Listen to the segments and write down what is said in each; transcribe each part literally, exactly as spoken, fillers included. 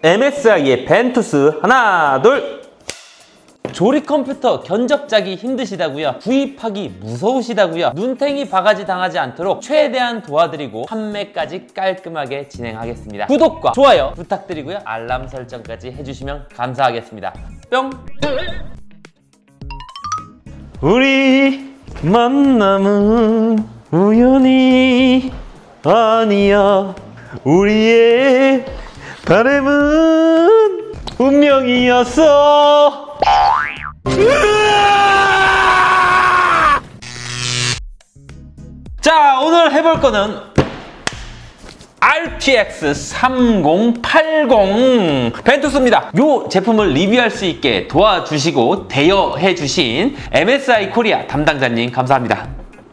엠에스아이의 벤투스 하나 둘. 조립 컴퓨터 견적자기 힘드시다고요? 구입하기 무서우시다고요? 눈탱이 바가지 당하지 않도록 최대한 도와드리고 판매까지 깔끔하게 진행하겠습니다. 구독과 좋아요 부탁드리고요. 알람 설정까지 해주시면 감사하겠습니다. 뿅! 우리 만남은 우연이 아니야. 우리의 바람은 운명이었어. 자, 오늘 해볼 거는 알티엑스 삼공팔공 벤투스입니다. 이 제품을 리뷰할 수 있게 도와주시고 대여해 주신 엠에스아이 코리아 담당자님 감사합니다.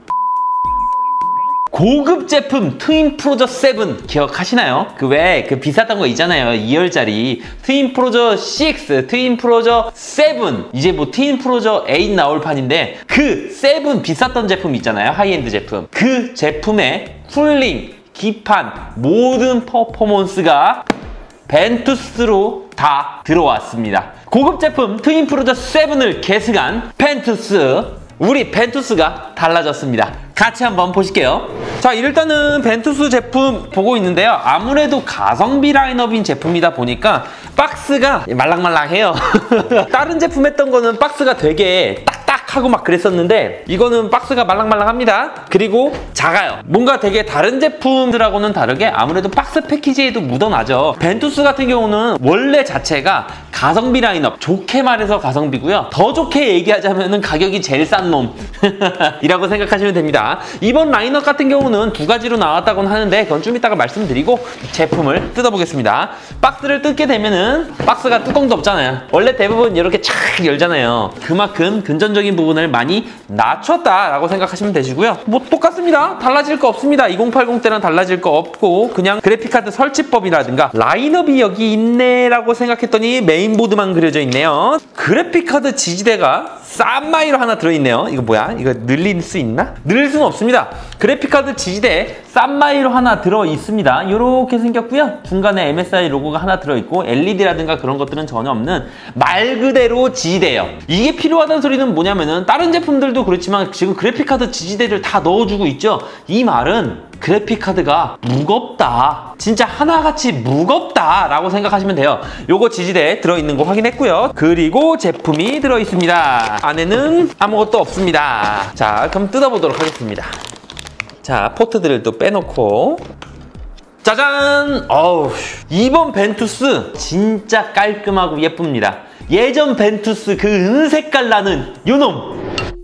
고급 제품 트윈 프로저 칠 기억하시나요? 그 왜 그 비쌌던 거 있잖아요. 이 열짜리 트윈 프로저 육, 트윈 프로저 칠, 이제 뭐 트윈 프로저 팔 나올 판인데 그 칠 비쌌던 제품 있잖아요. 하이엔드 제품. 그 제품의 쿨링, 기판, 모든 퍼포먼스가 벤투스로 다 들어왔습니다. 고급 제품 트윈 프로저 칠을 계승한 벤투스, 우리 벤투스가 달라졌습니다. 같이 한번 보실게요. 자, 일단은 벤투스 제품 보고 있는데요. 아무래도 가성비 라인업인 제품이다 보니까 박스가 말랑말랑해요. 다른 제품 했던 거는 박스가 되게 딱딱하고 막 그랬었는데 이거는 박스가 말랑말랑합니다. 그리고 작아요. 뭔가 되게 다른 제품들하고는 다르게 아무래도 박스 패키지에도 묻어나죠. 벤투스 같은 경우는 원래 자체가 가성비 라인업, 좋게 말해서 가성비고요. 더 좋게 얘기하자면 가격이 제일 싼 놈이라고 생각하시면 됩니다. 이번 라인업 같은 경우는 두 가지로 나왔다고는 하는데 그건 좀 이따가 말씀드리고 제품을 뜯어보겠습니다. 박스를 뜯게 되면은 박스가 뚜껑도 없잖아요. 원래 대부분 이렇게 착 열잖아요. 그만큼 금전적인 부분을 많이 낮췄다라고 생각하시면 되시고요. 뭐 똑같습니다. 달라질 거 없습니다. 이공팔공 때랑 달라질 거 없고 그냥 그래픽카드 설치법이라든가 라인업이 여기 있네라고 생각했더니 메인보드만 그려져 있네요. 그래픽카드 지지대가 싼마이로 하나 들어있네요. 이거 뭐야? 이거 늘릴 수 있나? 늘릴 수는 없습니다. 그래픽카드 지지대에 싼마이로 하나 들어있습니다. 이렇게 생겼고요. 중간에 엠에스아이 로고가 하나 들어있고 엘이디라든가 그런 것들은 전혀 없는 말 그대로 지지대예요. 이게 필요하다는 소리는 뭐냐면은 다른 제품들도 그렇지만 지금 그래픽카드 지지대를 다 넣어주고 있죠. 이 말은 그래픽카드가 무겁다. 진짜 하나같이 무겁다 라고 생각하시면 돼요. 요거 지지대 들어있는 거 확인했고요. 그리고 제품이 들어있습니다. 안에는 아무것도 없습니다. 자, 그럼 뜯어보도록 하겠습니다. 자, 포트들을 또 빼놓고 짜잔! 어우, 이번 벤투스 진짜 깔끔하고 예쁩니다. 예전 벤투스 그 은색깔 나는 요놈!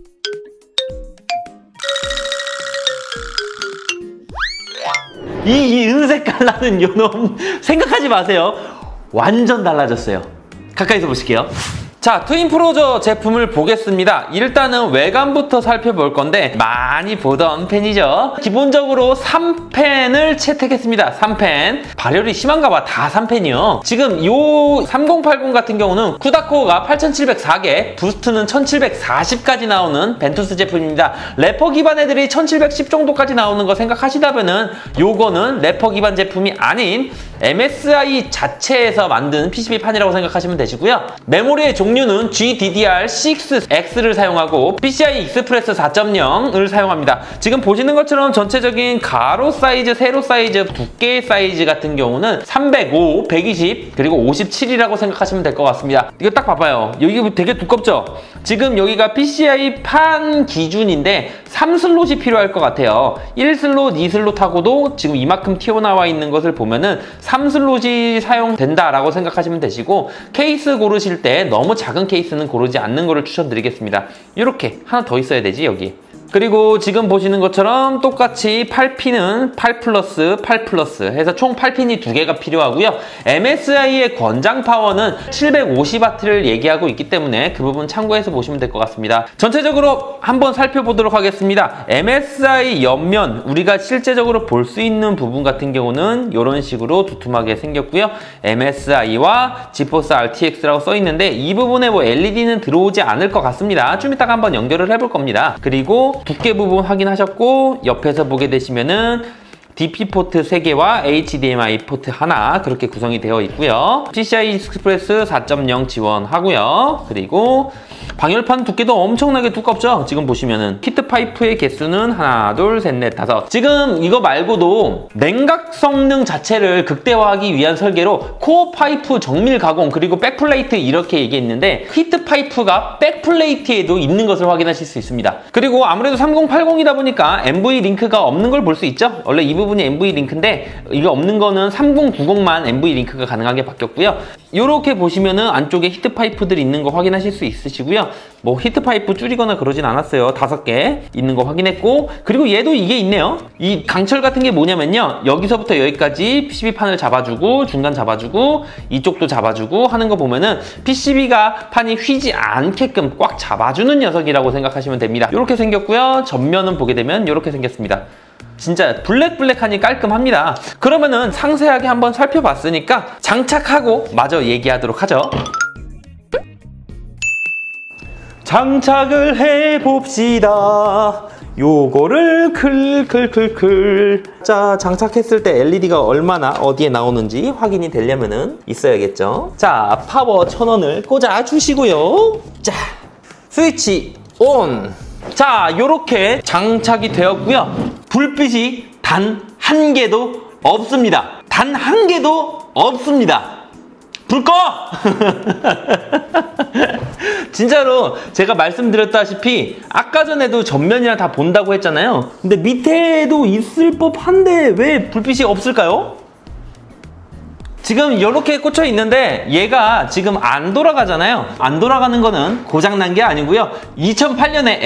이, 이 은색깔 나는 요놈 생각하지 마세요. 완전 달라졌어요. 가까이서 보실게요. 자, 트윈 프로저 제품을 보겠습니다. 일단은 외관부터 살펴볼 건데 많이 보던 펜이죠. 기본적으로 삼 펜을 채택했습니다. 삼 펜. 발열이 심한가 봐. 다 삼 펜이요. 지금 요 삼공팔공 같은 경우는 쿠다코어가 팔천칠백사 개, 부스트는 천칠백사십까지 나오는 벤투스 제품입니다. 래퍼 기반 애들이 천칠백십 정도까지 나오는 거 생각하시다면은 요거는 래퍼 기반 제품이 아닌 엠에스아이 자체에서 만든 피시비판이라고 생각하시면 되시고요. 메모리의 종류는 지디디알 식스 엑스를 사용하고 피시아이 익스프레스 사 점 영을 사용합니다. 지금 보시는 것처럼 전체적인 가로 사이즈, 세로 사이즈, 두께 사이즈 같은 경우는 삼백오, 백이십, 그리고 오십칠이라고 생각하시면 될 것 같습니다. 이거 딱 봐봐요. 여기 되게 두껍죠? 지금 여기가 피시아이 판 기준인데 삼 슬롯이 필요할 것 같아요. 일 슬롯, 이 슬롯하고도 지금 이만큼 튀어나와 있는 것을 보면은 삼 슬롯이 사용된다라고 생각하시면 되시고 케이스 고르실 때 너무 작은 케이스는 고르지 않는 거를 추천드리겠습니다. 이렇게 하나 더 있어야 되지 여기. 그리고 지금 보시는 것처럼 똑같이 팔 핀은 팔 플러스 팔 플러스 해서 총 팔 핀이 두 개가 필요하고요. 엠에스아이의 권장 파워는 칠백오십 와트를 얘기하고 있기 때문에 그 부분 참고해서 보시면 될 것 같습니다. 전체적으로 한번 살펴보도록 하겠습니다. 엠에스아이 옆면 우리가 실제적으로 볼 수 있는 부분 같은 경우는 이런 식으로 두툼하게 생겼고요. 엠에스아이와 지포스 알티엑스라고 써 있는데 이 부분에 뭐 엘이디는 들어오지 않을 것 같습니다. 좀 이따가 한번 연결을 해볼 겁니다. 그리고 두께 부분 확인하셨고 옆에서 보게 되시면은 디피 포트 세 개와 에이치디엠아이 포트 하나 그렇게 구성이 되어 있고요. 피시아이 익스프레스 사 점 영 지원하고요. 그리고 방열판 두께도 엄청나게 두껍죠? 지금 보시면은 히트 파이프의 개수는 하나, 둘, 셋, 넷, 다섯. 지금 이거 말고도 냉각 성능 자체를 극대화하기 위한 설계로 코어 파이프 정밀 가공 그리고 백플레이트 이렇게 얘기했는데 히트 파이프가 백플레이트에도 있는 것을 확인하실 수 있습니다. 그리고 아무래도 삼공팔공이다 보니까 엠브이 링크가 없는 걸 볼 수 있죠? 원래 이 부분이 엠브이 링크인데 이거 없는 거는 삼공구공만 엠브이 링크가 가능하게 바뀌었고요. 이렇게 보시면은 안쪽에 히트 파이프들이 있는 거 확인하실 수 있으시고요. 뭐 히트 파이프 줄이거나 그러진 않았어요. 다섯 개 있는 거 확인했고, 그리고 얘도 이게 있네요. 이 강철 같은 게 뭐냐면요, 여기서부터 여기까지 피시비판을 잡아주고 중간 잡아주고 이쪽도 잡아주고 하는 거 보면은 피시비가 판이 휘지 않게끔 꽉 잡아주는 녀석이라고 생각하시면 됩니다. 이렇게 생겼고요. 전면은 보게 되면 이렇게 생겼습니다. 진짜 블랙블랙하니 깔끔합니다. 그러면은 상세하게 한번 살펴봤으니까 장착하고 마저 얘기하도록 하죠. 장착을 해봅시다. 요거를 클클클클. 자, 장착했을 때 엘이디가 얼마나 어디에 나오는지 확인이 되려면은 있어야겠죠. 자, 파워 천 원을 꽂아 주시고요. 자, 스위치 온. 자, 요렇게 장착이 되었고요. 불빛이 단 한 개도 없습니다. 단 한 개도 없습니다. 불 꺼! 진짜로 제가 말씀드렸다시피 아까 전에도 전면이랑 다 본다고 했잖아요. 근데 밑에도 있을 법한데 왜 불빛이 없을까요? 지금 이렇게 꽂혀 있는데 얘가 지금 안 돌아가잖아요. 안 돌아가는 거는 고장난 게 아니고요. 이천팔 년에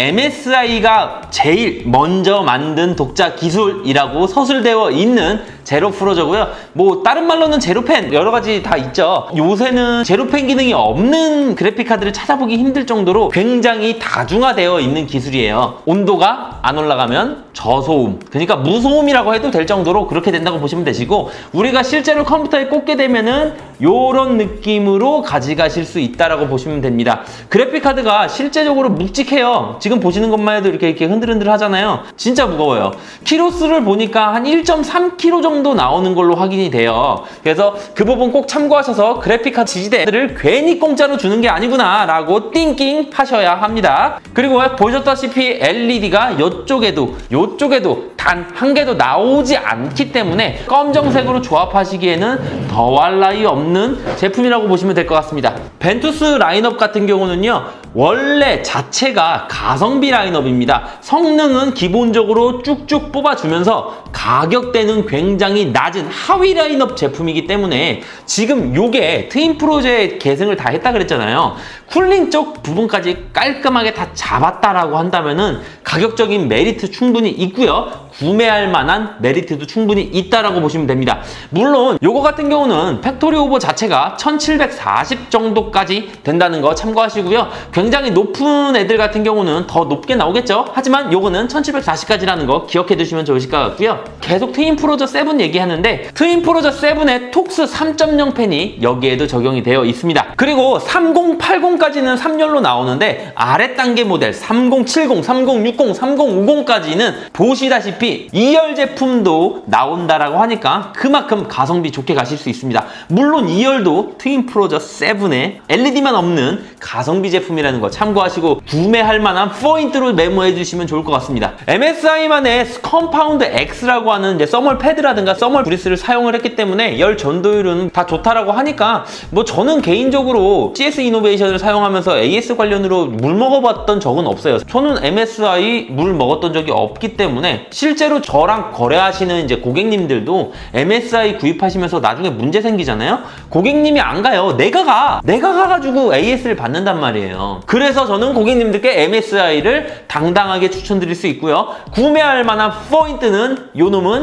엠에스아이가 제일 먼저 만든 독자 기술이라고 서술되어 있는 제로 프로저고요. 뭐 다른 말로는 제로펜 여러 가지 다 있죠. 요새는 제로펜 기능이 없는 그래픽카드를 찾아보기 힘들 정도로 굉장히 다중화되어 있는 기술이에요. 온도가 안 올라가면 저소음, 그러니까 무소음이라고 해도 될 정도로 그렇게 된다고 보시면 되시고, 우리가 실제로 컴퓨터에 꽂게 되면은 요런 느낌으로 가져가실 수 있다라고 보시면 됩니다. 그래픽카드가 실제적으로 묵직해요. 지금 보시는 것만 해도 이렇게 이렇게 흔들흔들 하잖아요. 진짜 무거워요. 키로수를 보니까 한 일 점 삼 킬로그램 정도 나오는 걸로 확인이 돼요. 그래서 그 부분 꼭 참고하셔서 그래픽카드 지지대를 괜히 공짜로 주는 게 아니구나 라고 띵킹 하셔야 합니다. 그리고 보셨다시피 엘이디가 이쪽에도 이쪽에도 단 한 개도 나오지 않기 때문에 검정색으로 조합하시기에는 더할 나위 없는 제품이라고 보시면 될 것 같습니다. 벤투스 라인업 같은 경우는요, 원래 자체가 가성비 라인업입니다. 성능은 기본적으로 쭉쭉 뽑아주면서 가격대는 굉장히 낮은 하위 라인업 제품이기 때문에 지금 요게 트윈 프로저의 계승을 다 했다 그랬잖아요. 쿨링 쪽 부분까지 깔끔하게 다 잡았다라고 한다면은 가격적인 메리트 충분히 있고요. 구매할 만한 메리트도 충분히 있다라고 보시면 됩니다. 물론 요거 같은 경우는 팩토리 오버 자체가 천칠백사십 정도까지 된다는 거 참고하시고요. 굉장히 높은 애들 같은 경우는 더 높게 나오겠죠. 하지만 요거는 천칠백사십까지라는 거 기억해 두시면 좋으실 것 같고요. 계속 트윈 프로저 칠 얘기하는데 트윈 프로저 칠의 톡스 삼 점 영 펜이 여기에도 적용이 되어 있습니다. 그리고 삼공팔공까지는 삼 열로 나오는데 아래 단계 모델 삼공칠공, 삼공육공, 삼공오공까지는 보시다시피 이 열 제품도 나온다라고 하니까 그만큼 가성비 좋게 가실 수 있습니다. 물론 이 열도 트윈 프로저 칠에 엘이디만 없는 가성비 제품이라는 거 참고하시고 구매할 만한 포인트로 메모해 주시면 좋을 것 같습니다. 엠에스아이만의 컴파운드 X라고 하는 이제 서멀 패드라든가 서멀 브리스를 사용을 했기 때문에 열 전도율은 다 좋다라고 하니까 뭐 저는 개인적으로 씨에스 이노베이션을 사용하면서 에이에스 관련으로 물 먹어봤던 적은 없어요. 저는 엠에스아이 물 먹었던 적이 없기 때문에 실제로 저랑 거래하시는 이제 고객님들도 엠에스아이 구입하시면서 나중에 문제 생기잖아요. 고객님이 안 가요. 내가 가. 내가 가가지고 에이에스를 받는단 말이에요. 그래서 저는 고객님들께 엠에스아이를 당당하게 추천드릴 수 있고요. 구매할 만한 포인트는 요놈은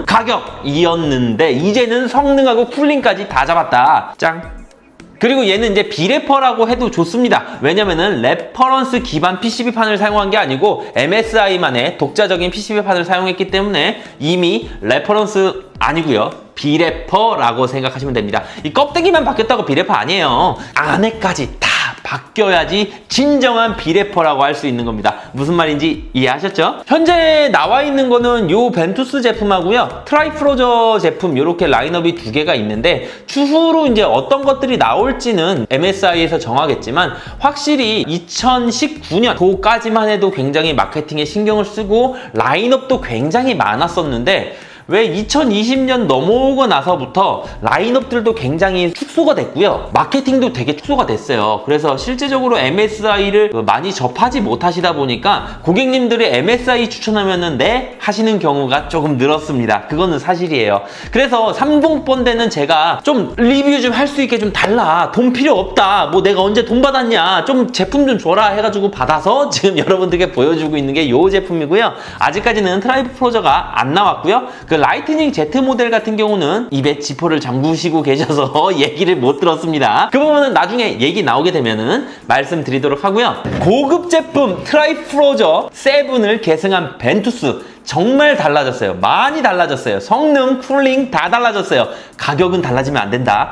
가격이었는데 이제는 성능하고 쿨링까지 다 잡았다. 짱! 그리고 얘는 이제 비래퍼라고 해도 좋습니다. 왜냐면은 레퍼런스 기반 피시비판을 사용한 게 아니고 엠에스아이만의 독자적인 피시비판을 사용했기 때문에 이미 레퍼런스 아니고요. 비래퍼라고 생각하시면 됩니다. 이 껍데기만 바뀌었다고 비래퍼 아니에요. 안에까지 다 바뀌어야지 진정한 비래퍼라고 할 수 있는 겁니다. 무슨 말인지 이해하셨죠? 현재 나와 있는 거는 요 벤투스 제품하고요, 트라이프로저 제품 이렇게 라인업이 두 개가 있는데 추후로 이제 어떤 것들이 나올지는 엠에스아이에서 정하겠지만 확실히 이천십구 년도까지만 해도 굉장히 마케팅에 신경을 쓰고 라인업도 굉장히 많았었는데 왜 이천이십 년 넘어오고 나서부터 라인업들도 굉장히 축소가 됐고요. 마케팅도 되게 축소가 됐어요. 그래서 실제적으로 엠에스아이를 많이 접하지 못하시다 보니까 고객님들이 엠에스아이 추천하면은 네? 하시는 경우가 조금 늘었습니다. 그거는 사실이에요. 그래서 삼십 번대는 제가 좀 리뷰 좀 할 수 있게 좀 달라. 돈 필요 없다. 뭐 내가 언제 돈 받았냐. 좀 제품 좀 줘라 해가지고 받아서 지금 여러분들께 보여주고 있는 게 요 제품이고요. 아직까지는 트라이프 프로저가 안 나왔고요. 그 라이트닝 Z 모델 같은 경우는 입에 지퍼를 잠그시고 계셔서 얘기를 못 들었습니다. 그 부분은 나중에 얘기 나오게 되면은 말씀드리도록 하고요. 고급 제품 트라이프로저 세븐을 계승한 벤투스 정말 달라졌어요. 많이 달라졌어요. 성능, 쿨링 다 달라졌어요. 가격은 달라지면 안 된다.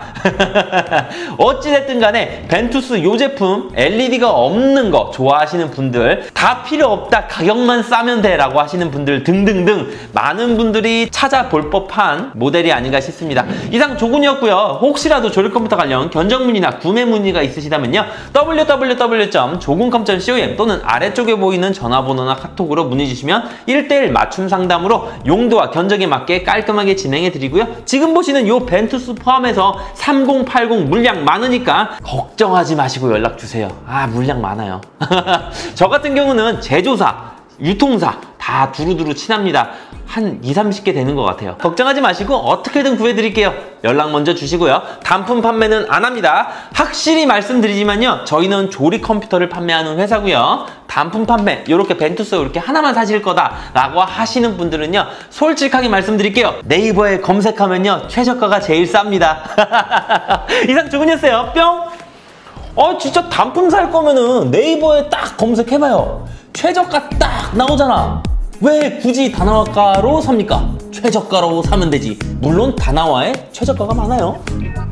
어찌됐든 간에 벤투스 요 제품 엘이디가 없는 거 좋아하시는 분들, 다 필요 없다, 가격만 싸면 돼 라고 하시는 분들 등등등 많은 분들이 찾아볼 법한 모델이 아닌가 싶습니다. 이상 조군이었고요. 혹시라도 조립컴퓨터 관련 견적 문의나 구매 문의가 있으시다면요, 더블유 더블유 더블유 점 조군컴 점 컴 또는 아래쪽에 보이는 전화번호나 카톡으로 문의 주시면 일 대일 맞춤 상담으로 용도와 견적에 맞게 깔끔하게 진행해 드리고요. 지금 보시는 요 벤투스 포함해서 삼십 팔십 물량 많으니까 걱정하지 마시고 연락 주세요. 아, 물량 많아요. 저 같은 경우는 제조사, 유통사 다 두루두루 친합니다. 한 이삼십 개 되는 것 같아요. 걱정하지 마시고 어떻게든 구해드릴게요. 연락 먼저 주시고요. 단품 판매는 안 합니다. 확실히 말씀드리지만요, 저희는 조립 컴퓨터를 판매하는 회사고요. 단품 판매, 이렇게 벤투스 이렇게 하나만 사실 거다 라고 하시는 분들은요, 솔직하게 말씀드릴게요. 네이버에 검색하면요, 최저가가 제일 쌉니다. 이상 조군이었어요. 뿅! 어, 진짜 단품 살 거면은 네이버에 딱 검색해봐요. 최저가 딱 나오잖아. 왜 굳이 다나와가로 삽니까? 최저가로 사면 되지. 물론 다나와에 최저가가 많아요.